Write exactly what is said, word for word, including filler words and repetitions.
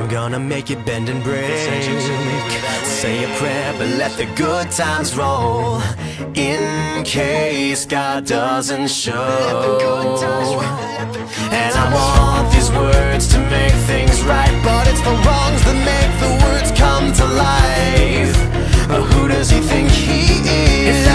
I'm gonna make it bend and break. Say a prayer, but let the good times roll, in case God doesn't show. And I want these words to make things right, but it's the wrongs that make the words come to life. Who does he think he is?